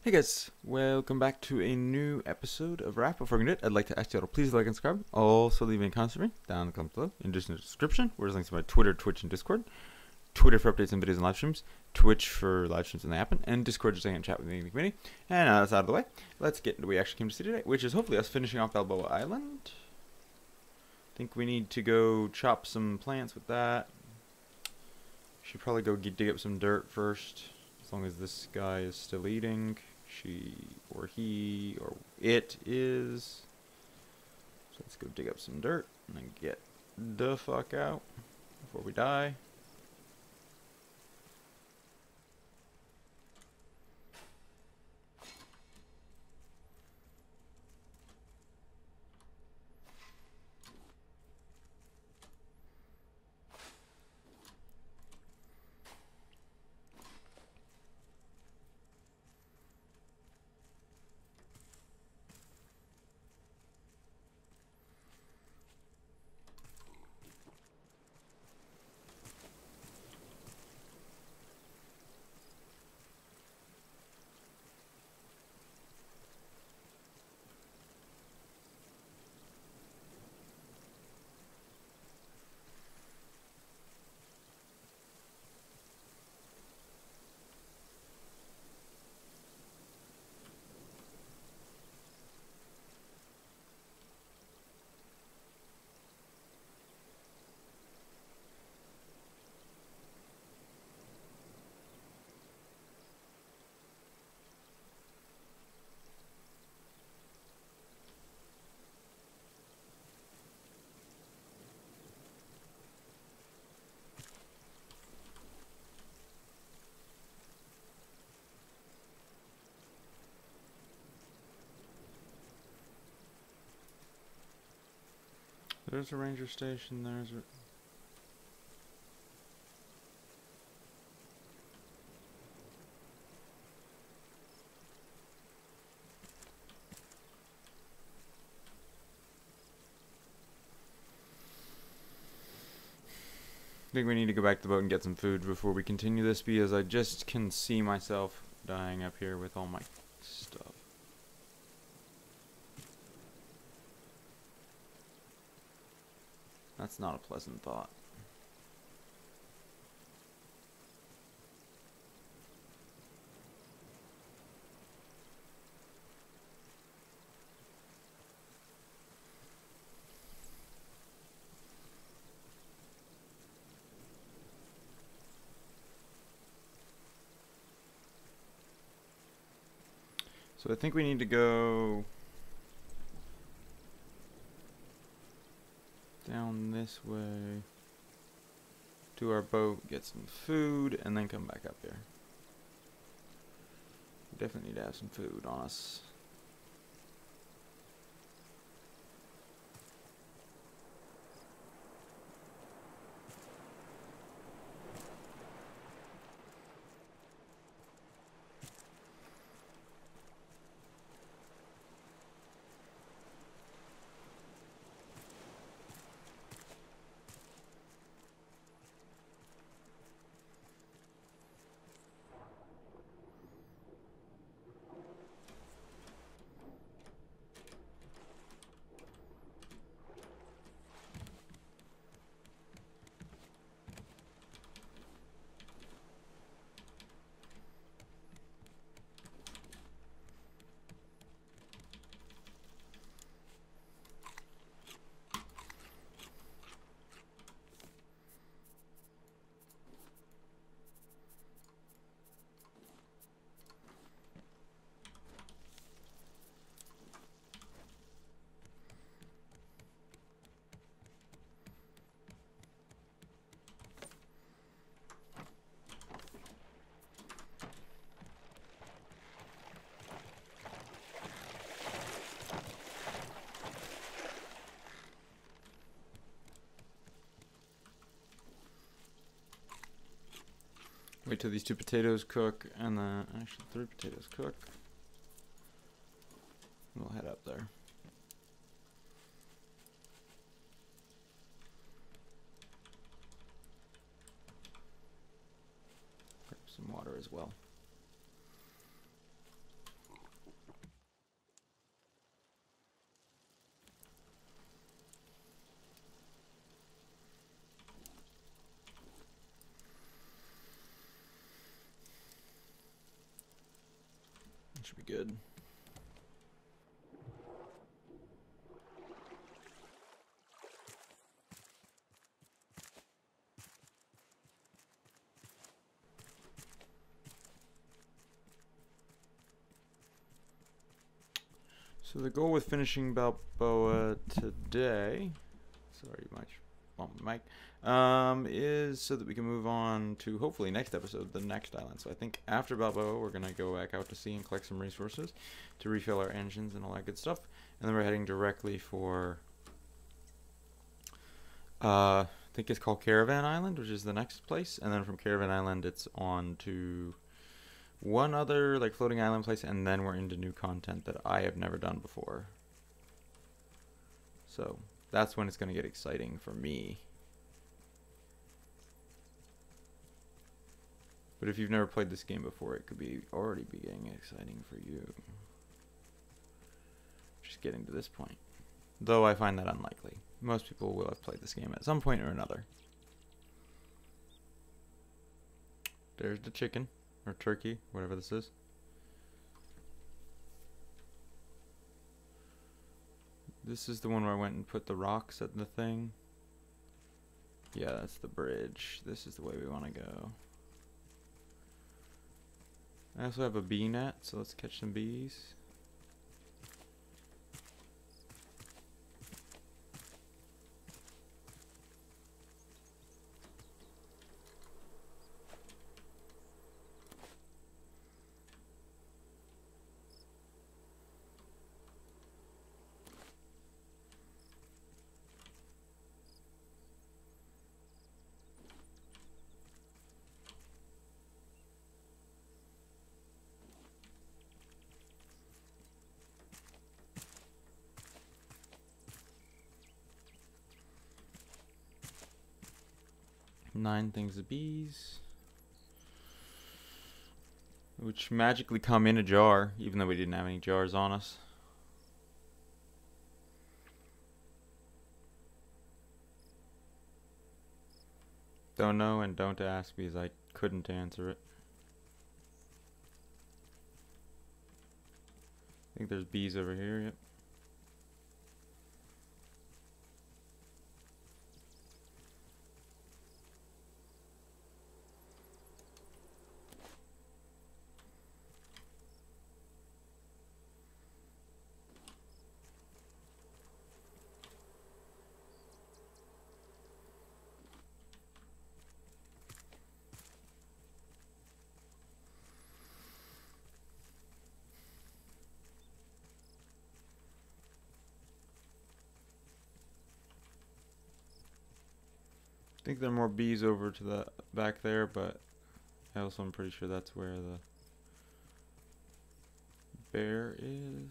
Hey guys, welcome back to a new episode of Rap. Before we get it, I'd like to ask you all to please like and subscribe. Also leave a comment for me down in the comments below. In addition to the description, where there's links to my Twitter, Twitch, and Discord. Twitter for updates on videos and live streams. Twitch for live streams when they happen. And Discord just so you can chat with me in the community. And now that's out of the way, let's get into what we actually came to see today, which is hopefully us finishing off Balboa Island. I think we need to go chop some plants with that. Should probably go dig up some dirt first, as long as this guy is still eating. She or he or it is. So let's go dig up some dirt and then get the fuck out before we die. There's a ranger station, there's a... I think we need to go back to the boat and get some food before we continue this, because I just can see myself dying up here with all my stuff. That's not a pleasant thought. So I think we need to go down this way to our boat, get some food, and then come back up here. We definitely need to have some food on us. Wait till these 2 potatoes cook, and then actually 3 potatoes cook. We'll head up there. Grab some water as well. Should be good. So the goal with finishing Balboa today, sorry, Mike, is so that we can move on to hopefully next episode, the next island. So I think after Balboa, we're gonna go back out to sea and collect some resources to refill our engines and all that good stuff, and then we're heading directly for, I think it's called Caravan Island, which is the next place, and then from Caravan Island, it's on to one other like floating island place, and then we're into new content that I have never done before. So that's when it's going to get exciting for me. But if you've never played this game before, it could be already be getting exciting for you. Just getting to this point. Though I find that unlikely. Most people will have played this game at some point or another. There's the chicken. Or turkey, whatever this is. This is the one where I went and put the rocks at the thing. Yeah, that's the bridge. This is the way we want to go. I also have a bee net, so let's catch some bees. Nine things of bees, which magically come in a jar, even though we didn't have any jars on us. Don't know and don't ask because I couldn't answer it. I think there's bees over here, yep. I think there are more bees over to the back there, but I also am pretty sure that's where the bear is.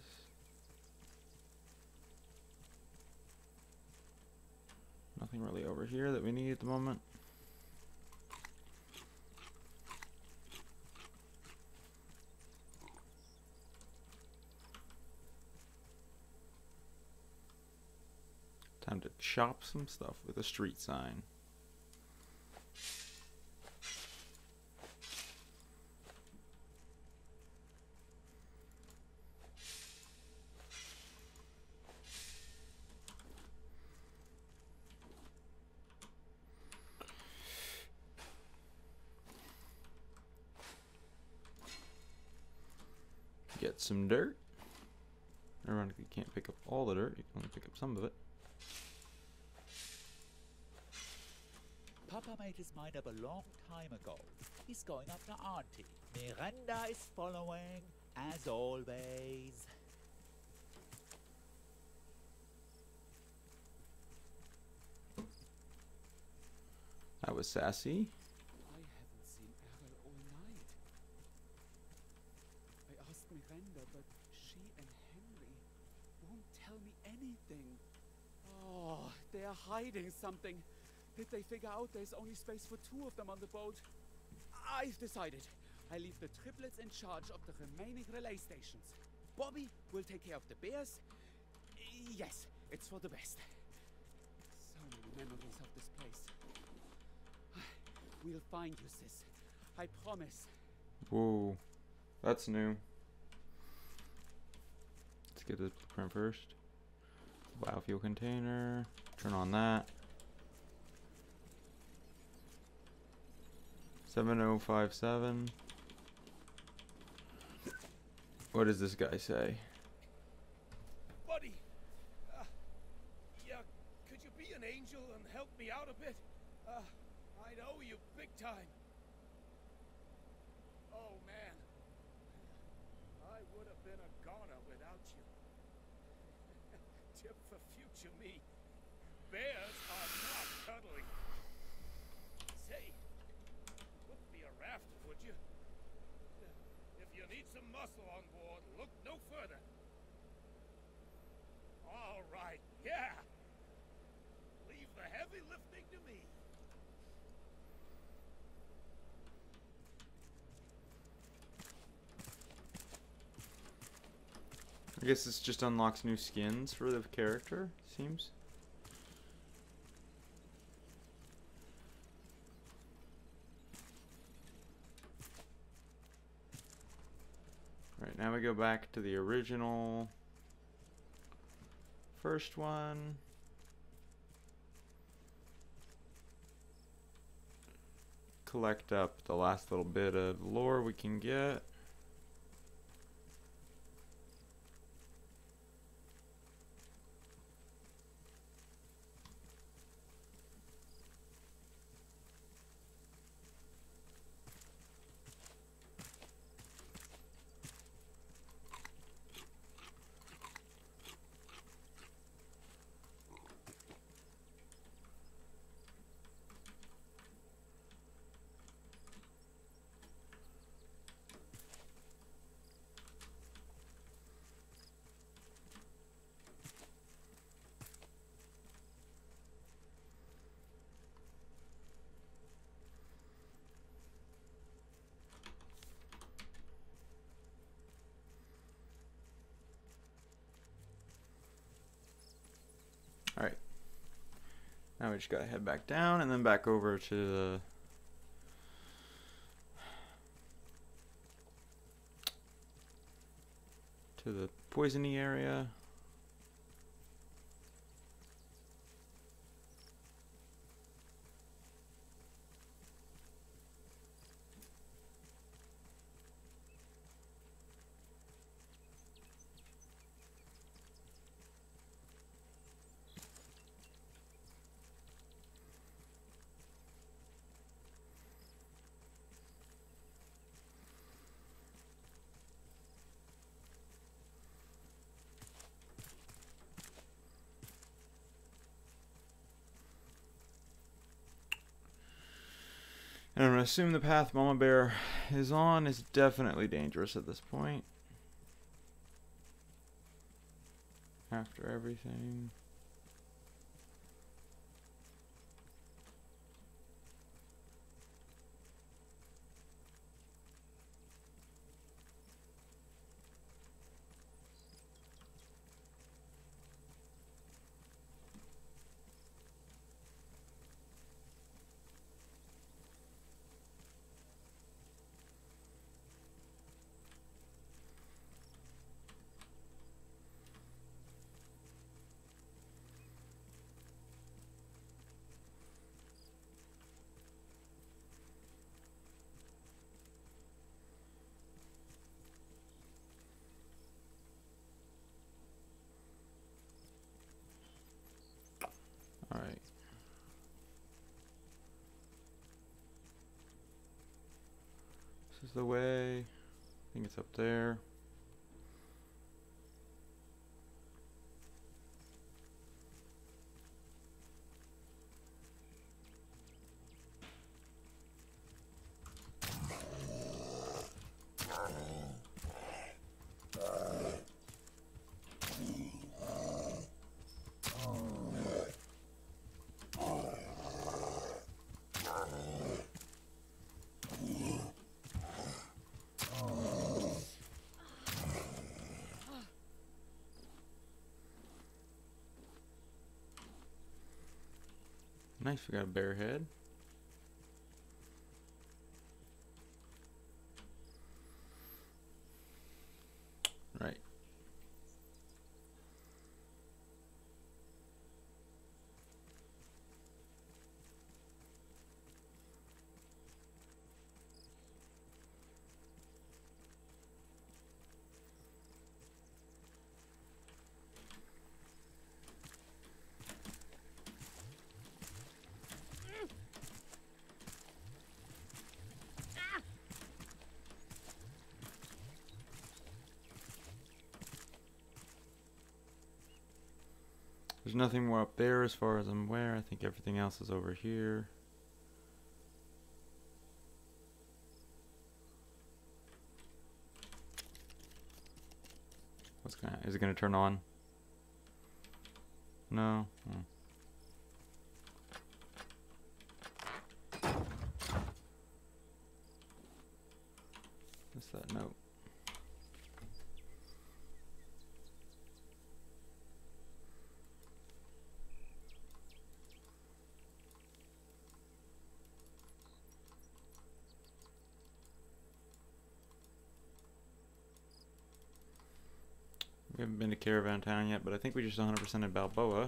Nothing really over here that we need at the moment. Time to chop some stuff with a street sign. Get some dirt. Ironically, you can't pick up all the dirt, you can only pick up some of it. Papa made his mind up a long time ago. He's going after Auntie. Miranda is following, as always. That was sassy. I haven't seen Errol all night. I asked Miranda, but she and Henry won't tell me anything. Oh, they are hiding something. Did they figure out there's only space for 2 of them on the boat? I've decided. I leave the triplets in charge of the remaining relay stations. Bobby will take care of the bears. Yes, it's for the best. So many memories of this place. We'll find you, sis. I promise. Whoa, that's new. let's get this blueprint first. Biofuel container. Turn on that. 7057. What does this guy say? Buddy, yeah, could you be an angel and help me out a bit? I'd owe you big time. Oh man, I would have been a goner without you. Tip for future me. Bears are not cuddly. Say, wouldn't be a rafter, would you? If you need some muscle on board, look no further. All right, yeah. Leave the heavy lifting to me. I guess this just unlocks new skins for the character, seems. Right, now we go back to the original first one. Collect up the last little bit of lore we can get. Alright. Now we just gotta head back down and then back over to the poisony area. And I'm going to assume the path Mama Bear is on is definitely dangerous at this point. After everything. Alright. This is the way. I think it's up there. Nice, we got a bear head. Right. There's nothing more up there as far as I'm aware. I think everything else is over here. Is it gonna turn on? No. What's that note? We haven't been to Caravan Town yet, but I think we just 100% in Balboa.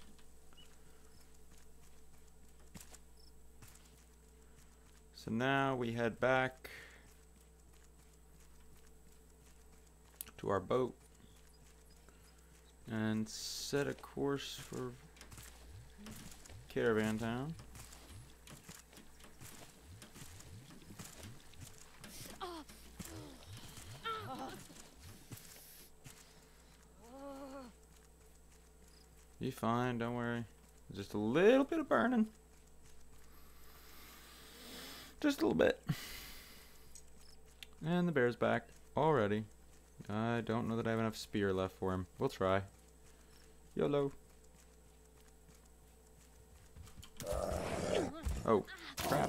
So now we head back to our boat and set a course for Caravan Town. You're fine, don't worry. Just a little bit of burning. Just a little bit. And the bear's back already. I don't know that I have enough spear left for him. We'll try. YOLO. Oh, crap.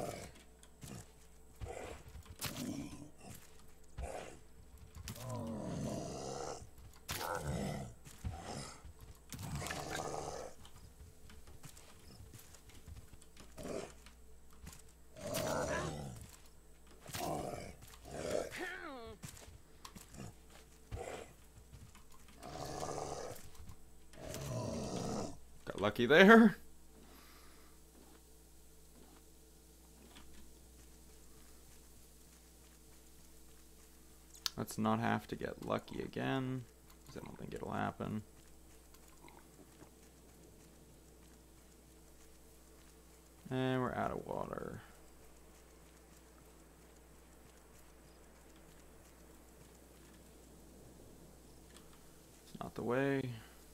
Got lucky there. Let's not have to get lucky again, because I don't think it'll happen. And we're out of water. It's not the way.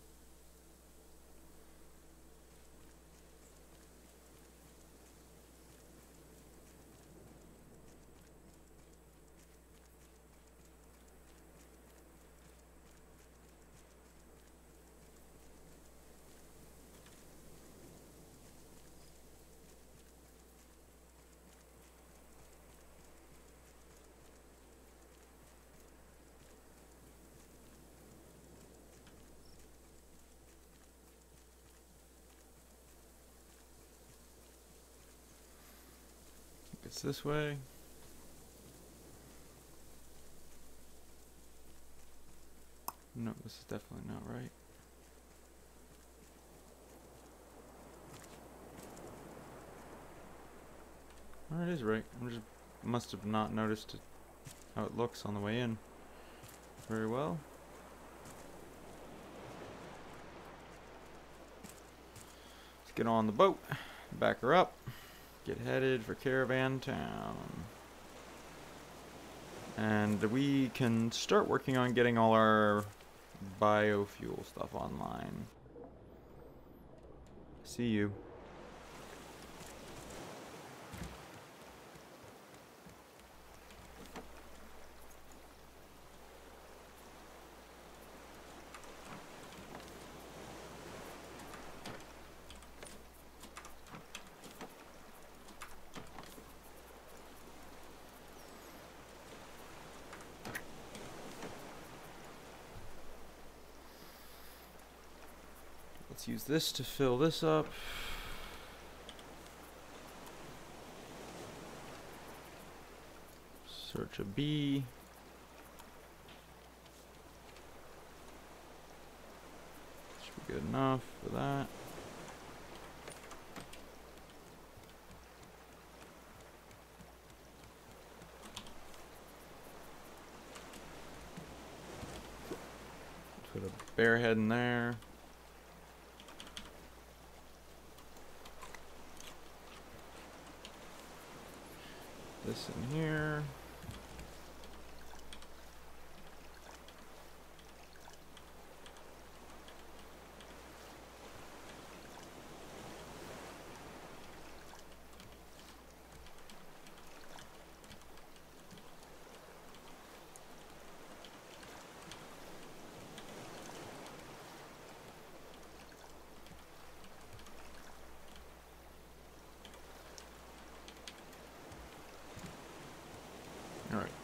It's this way. No, this is definitely not right. Oh, it is right. Must have not noticed how it looks on the way in very well. Let's get on the boat, back her up. Get headed for Caravan Town. And we can start working on getting all our biofuel stuff online. See you. Let's use this to fill this up. Search a bee. Should be good enough for that. Put a bear head in there. This in here. All right.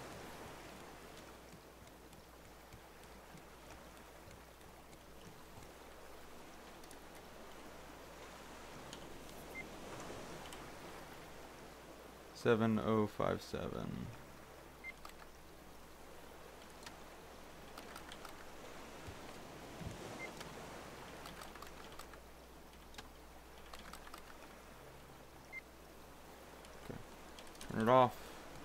$7,057. Okay. Turn it off.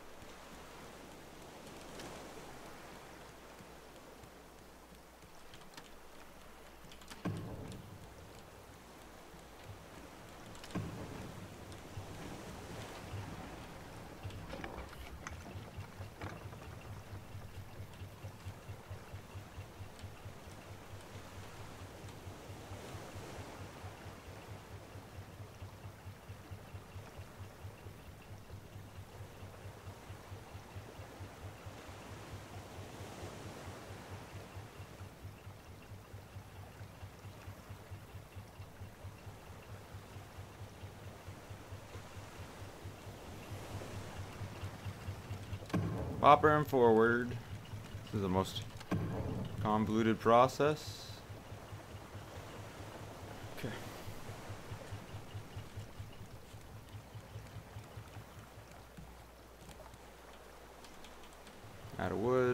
Popper and forward. This is the most convoluted process. Okay. Add a wood.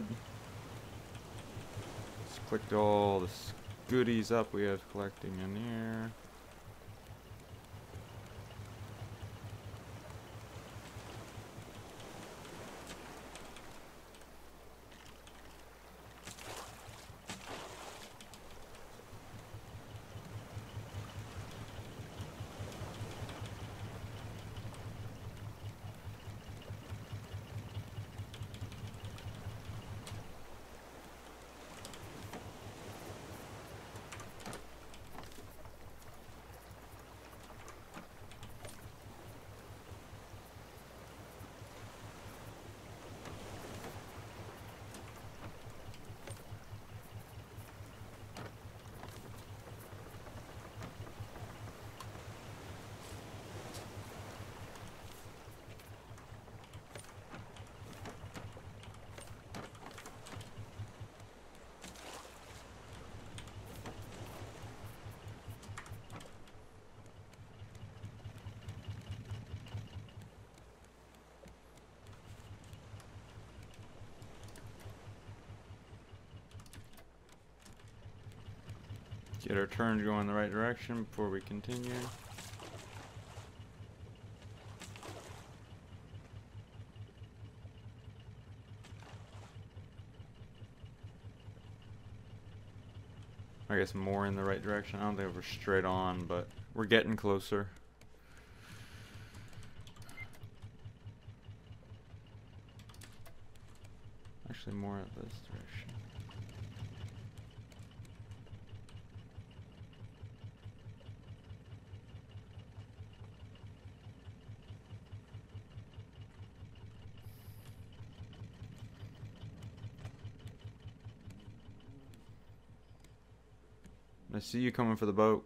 Let's click all the goodies up we have collecting in here. Get our turn going in the right direction before we continue. I guess more in the right direction. I don't think we're straight on, but we're getting closer. Actually, more at this direction. I see you coming for the boat.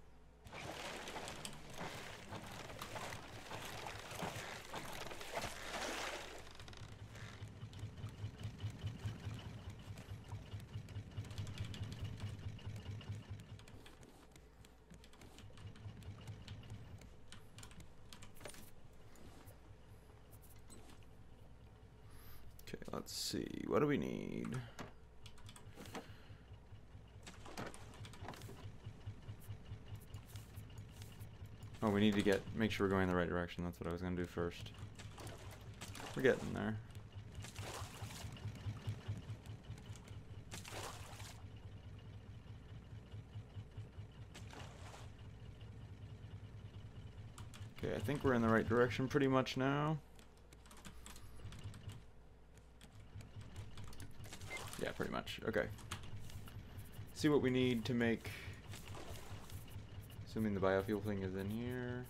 Okay, let's see. What do we need? Oh, we need to make sure we're going in the right direction. That's what I was going to do first. We're getting there. Okay, I think we're in the right direction pretty much now. Yeah, pretty much. Okay. See what we need to make... Assuming the biofuel thing is in here.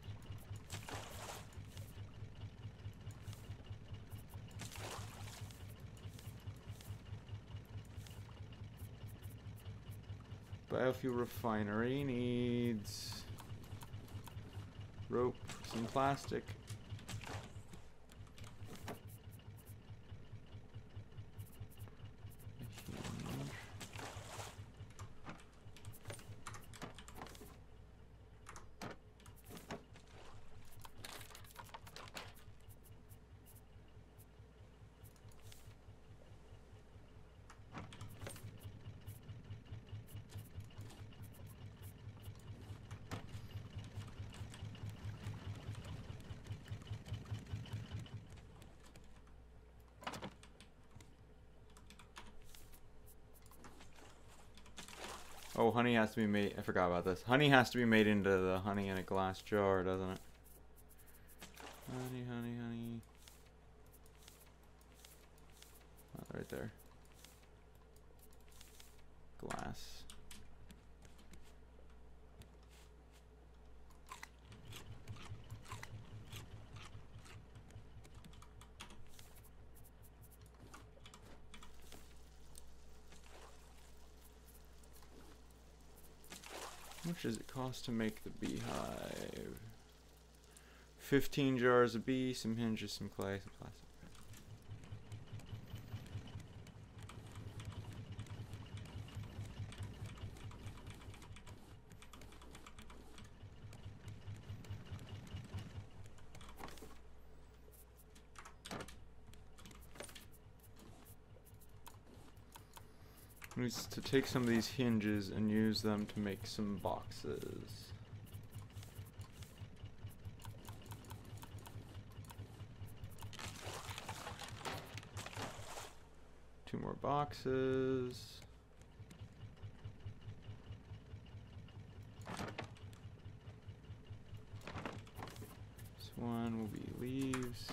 Biofuel refinery needs rope, some plastic. Oh, honey has to be made. I forgot about this. Honey has to be made into the honey in a glass jar, doesn't it? Honey, honey, honey. Oh, right there. Glass. How much does it cost to make the beehive? 15 jars of bee, some hinges, some clay, some plastic. 'Needs to take some of these hinges and use them to make some boxes. Two more boxes. This one will be leaves.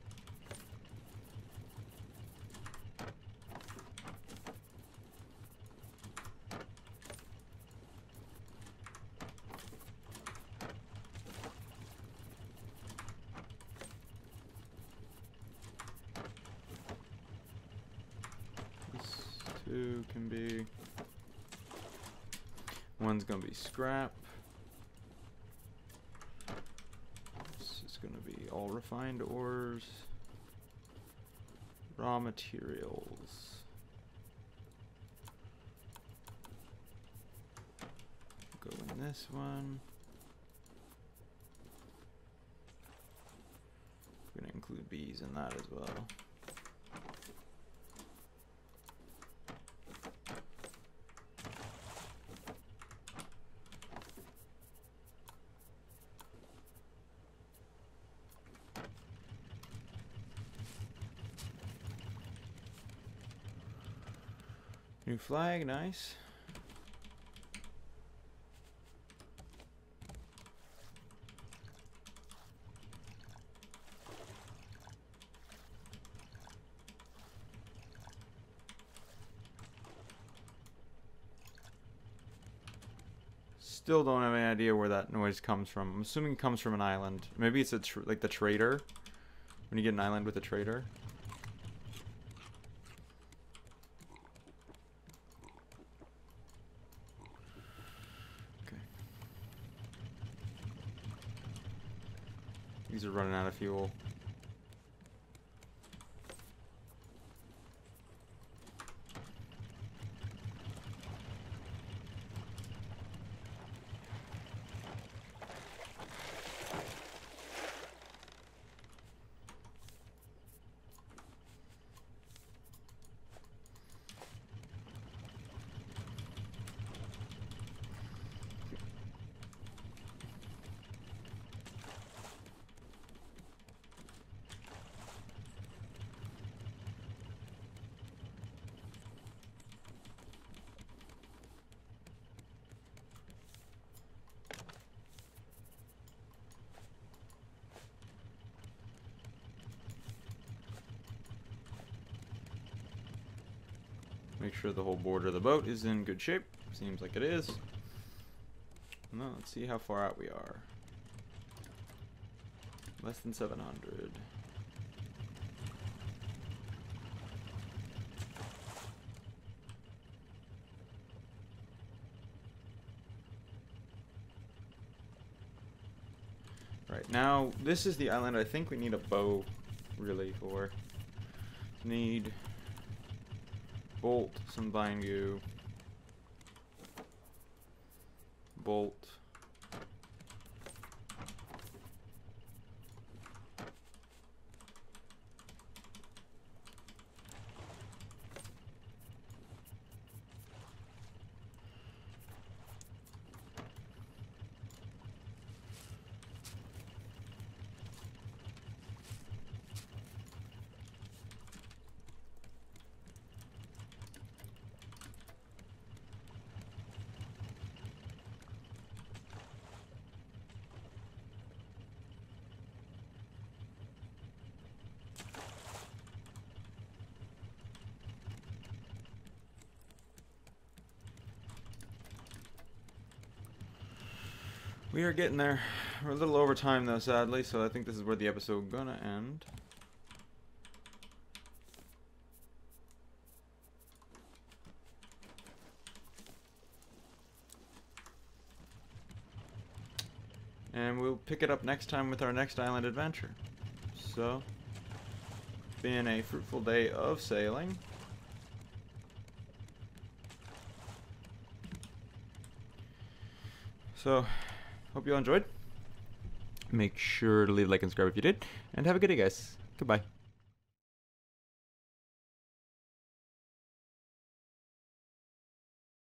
Two can be. One's gonna be scrap. This is gonna be all refined ores. Raw materials. Go in this one. We're gonna include bees in that as well. New flag, nice. Still don't have any idea where that noise comes from. I'm assuming it comes from an island. Maybe it's like the trader. When you get an island with a trader. These are running out of fuel. Make sure the whole border of the boat is in good shape. Seems like it is. Now let's see how far out we are. Less than 700. Right, now this is the island I think we need a bow really for. Need bolt, some vine goo, bolt, We are getting there. We're a little over time though, sadly, so I think this is where the episode gonna end. And we'll pick it up next time with our next island adventure. So, been a fruitful day of sailing. So, hope you all enjoyed. Make sure to leave a like and subscribe if you did. And have a good day, guys. Goodbye.